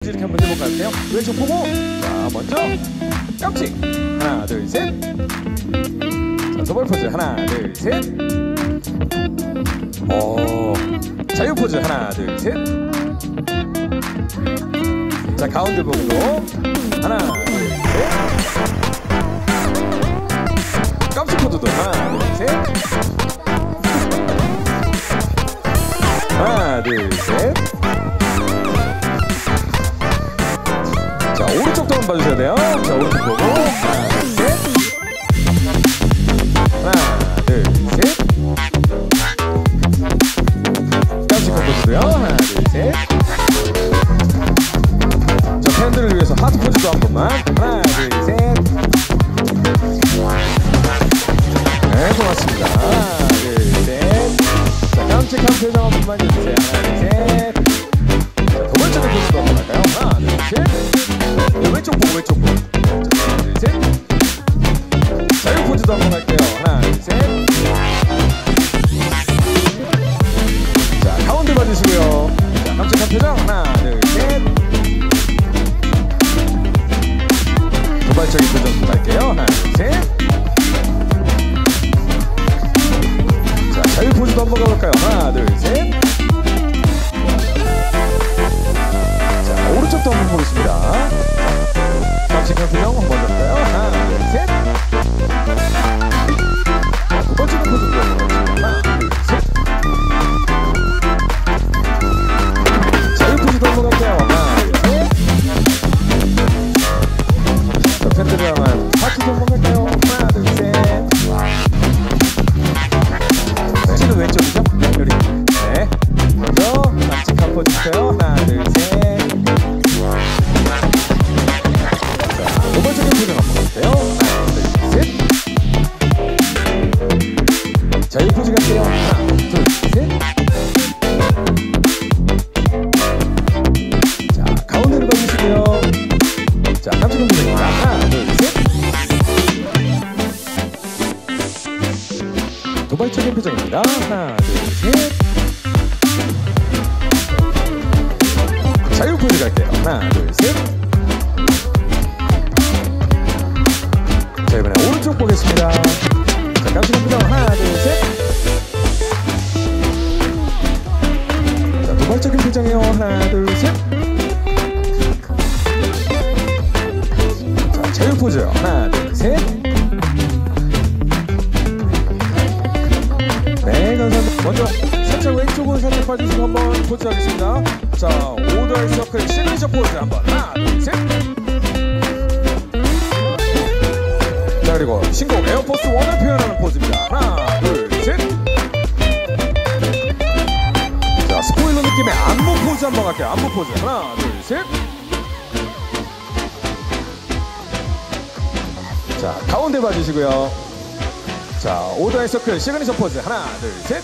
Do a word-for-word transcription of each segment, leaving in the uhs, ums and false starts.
포즈 이렇게 한번 해볼까 할게요. 왼쪽 보고, 자 먼저 깜찍 하나 둘 셋. 자 도발 포즈 하나 둘 셋. 오 자유 포즈 하나 둘 셋. 자 가운데 보고 하나 둘 셋. 깜찍 포즈도 하나 둘 셋. 하나 둘 셋. 자 오른쪽도 한번 봐주셔야 돼요. 자 오른쪽 보고 하나 둘 셋. 하나 둘 셋. 깜찍한 포즈도요. 하나 둘 셋. 자 팬들을 위해서 하트 포즈도 한 번만. 하나 둘 셋. 네 고맙습니다. 하나 둘 셋. 자 깜찍한 표정 한 번만 해주세요. 하나 둘 셋. 자 도발적인 포즈도 한 번 할까요? 하나 둘 셋. 네, 왼쪽 보고 왼쪽 보고. 자 하나 둘 셋. 자유 포즈도 한 번 할게요. 하나 둘 셋. 자 가운데 봐주시고요. 자 깜찍한 표정 하나 둘 셋. 도발적인 표정 좀 할게요. 하나 둘 셋. 자 자유 포즈도 한번 가볼까요? 하나 둘 셋. 자 오른쪽도 한번 보겠습니다. 깜찍한 표정 한번 볼까요? 하나 둘 셋. 자 두 번째 포즈도 보겠습니다. 하나 둘 셋. 자유 포즈도 한번 갈게요. 하나 둘 셋. 자 팬들을 향한 하트도 한번 갈까요? 하나 둘 셋. 네, 왼쪽이죠? 여기. 네. 먼저 깜찍한 포즈 주세요. 하나 둘 셋. 자 도발적인 표정 한번 갈게요. 하나 둘 셋. 자유 포즈 갈게요. 하나 둘 셋. 자 가운데를 봐주시고요. 자 깜찍한 표정입니다. 하나 둘 셋. 도발적인 표정입니다. 하나 둘 셋. 자유 포즈 갈게요. 하나 둘 셋. 자 이번에 오른쪽 보겠습니다. 자 깜찍한 표정 하나 둘 셋. 자 도발적인 표정이요. 하나 둘 셋. 자 자유 포즈요. 하나 둘 셋. 네 감사합니다. 먼저 살짝 왼쪽으로 살짝 봐주시고 한번 포즈 하겠습니다. 자 오더의 서클 시그니처 포즈 한번 하나 둘 셋. 자 그리고 신곡 에어포스 원을 표현하는 포즈입니다. 하나 둘 셋. 자 스포일러 느낌의 안무 포즈 한번 갈게요. 안무 포즈 하나 둘 셋. 자 가운데 봐주시고요. 자 오더의 서클 시그니처 포즈 하나 둘 셋.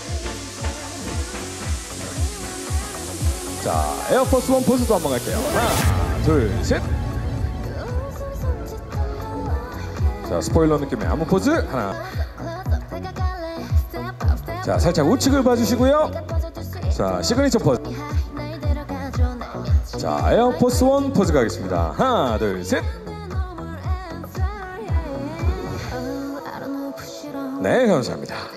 자 에어포스 원 포즈도 한번 갈게요. 하나 둘 셋. 자 스포일러 느낌의 안무 포즈 하나. 자 살짝 우측을 봐주시고요. 자 시그니처 포즈. 자 에어포스 원 포즈 가겠습니다. 하나 둘 셋. 네 감사합니다.